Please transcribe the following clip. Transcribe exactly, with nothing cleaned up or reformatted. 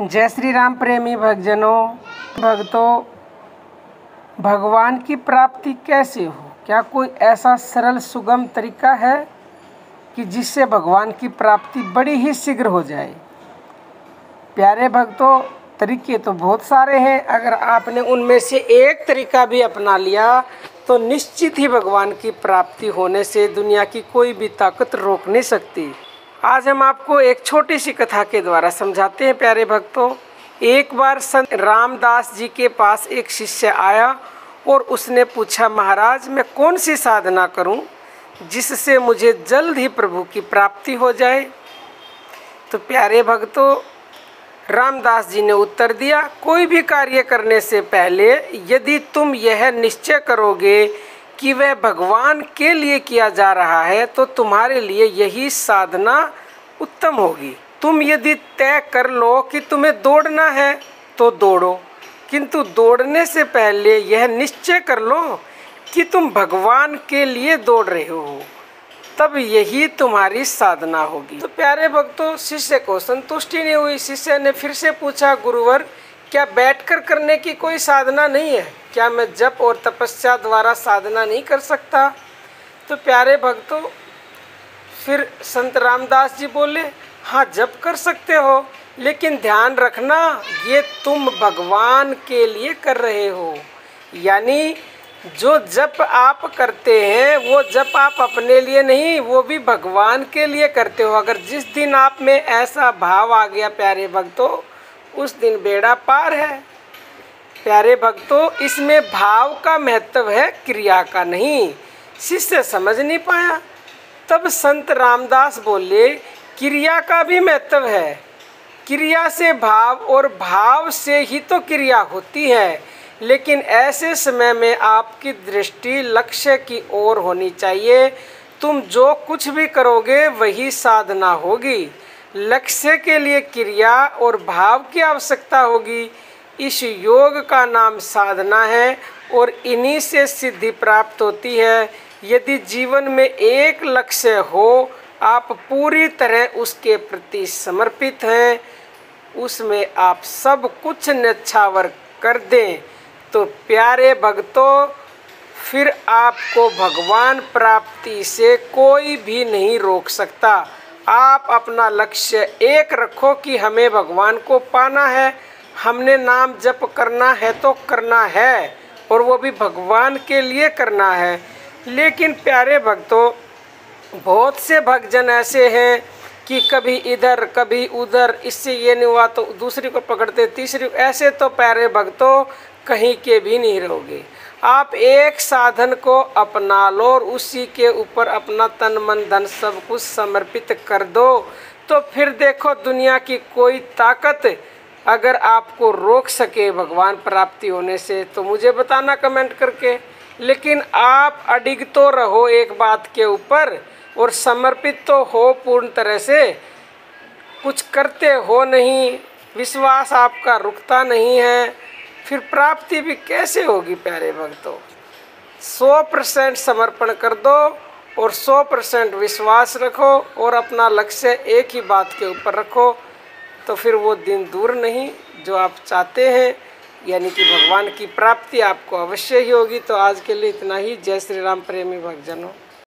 जय श्री राम प्रेमी भक्तजनों, भक्तों, भगवान की प्राप्ति कैसे हो? क्या कोई ऐसा सरल सुगम तरीका है कि जिससे भगवान की प्राप्ति बड़ी ही शीघ्र हो जाए? प्यारे भक्तों, तरीके तो बहुत सारे हैं। अगर आपने उनमें से एक तरीका भी अपना लिया तो निश्चित ही भगवान की प्राप्ति होने से दुनिया की कोई भी ताकत रोक नहीं सकती। आज हम आपको एक छोटी सी कथा के द्वारा समझाते हैं। प्यारे भक्तों, एक बार संत रामदास जी के पास एक शिष्य आया और उसने पूछा, महाराज मैं कौन सी साधना करूं जिससे मुझे जल्द ही प्रभु की प्राप्ति हो जाए? तो प्यारे भक्तों, रामदास जी ने उत्तर दिया, कोई भी कार्य करने से पहले यदि तुम यह निश्चय करोगे कि वह भगवान के लिए किया जा रहा है तो तुम्हारे लिए यही साधना उत्तम होगी। तुम यदि तय कर लो कि तुम्हें दौड़ना है तो दौड़ो, किंतु दौड़ने से पहले यह निश्चय कर लो कि तुम भगवान के लिए दौड़ रहे हो, तब यही तुम्हारी साधना होगी। तो प्यारे भक्तों, शिष्य को संतुष्टि नहीं हुई। शिष्य ने फिर से पूछा, गुरुवर क्या बैठकर करने की कोई साधना नहीं है? क्या मैं जप और तपस्या द्वारा साधना नहीं कर सकता? तो प्यारे भक्तों, फिर संत रामदास जी बोले, हाँ जप कर सकते हो, लेकिन ध्यान रखना ये तुम भगवान के लिए कर रहे हो। यानी जो जप आप करते हैं वो जप आप अपने लिए नहीं, वो भी भगवान के लिए करते हो। अगर जिस दिन आप में ऐसा भाव आ गया प्यारे भक्तों, उस दिन बेड़ा पार है। प्यारे भक्तों, इसमें भाव का महत्व है, क्रिया का नहीं। शिष्य समझ नहीं पाया। तब संत रामदास बोले, क्रिया का भी महत्व है। क्रिया से भाव और भाव से ही तो क्रिया होती है। लेकिन ऐसे समय में आपकी दृष्टि लक्ष्य की ओर होनी चाहिए। तुम जो कुछ भी करोगे वही साधना होगी। लक्ष्य के लिए क्रिया और भाव की आवश्यकता होगी। इस योग का नाम साधना है और इन्हीं से सिद्धि प्राप्त होती है। यदि जीवन में एक लक्ष्य हो, आप पूरी तरह उसके प्रति समर्पित हैं, उसमें आप सब कुछ न्यौछावर कर दें, तो प्यारे भक्तों, फिर आपको भगवान प्राप्ति से कोई भी नहीं रोक सकता। आप अपना लक्ष्य एक रखो कि हमें भगवान को पाना है, हमने नाम जप करना है तो करना है, और वो भी भगवान के लिए करना है। लेकिन प्यारे भक्तों, बहुत से भक्तजन ऐसे हैं कि कभी इधर कभी उधर, इससे ये नहीं हुआ तो दूसरी को पकड़ते, तीसरी, ऐसे तो प्यारे भक्तों कहीं के भी नहीं रहोगे। आप एक साधन को अपना लो और उसी के ऊपर अपना तन मन धन सब कुछ समर्पित कर दो, तो फिर देखो दुनिया की कोई ताकत अगर आपको रोक सके भगवान प्राप्ति होने से तो मुझे बताना कमेंट करके। लेकिन आप अडिग तो रहो एक बात के ऊपर और समर्पित तो हो पूर्ण तरह से, कुछ करते हो नहीं, विश्वास आपका रुकता नहीं है, फिर प्राप्ति भी कैसे होगी? प्यारे भक्तों, सौ परसेंट समर्पण कर दो और सौ परसेंट विश्वास रखो और अपना लक्ष्य एक ही बात के ऊपर रखो, तो फिर वो दिन दूर नहीं जो आप चाहते हैं, यानी कि भगवान की प्राप्ति आपको अवश्य ही होगी। तो आज के लिए इतना ही। जय श्री राम प्रेमी भक्तजनों।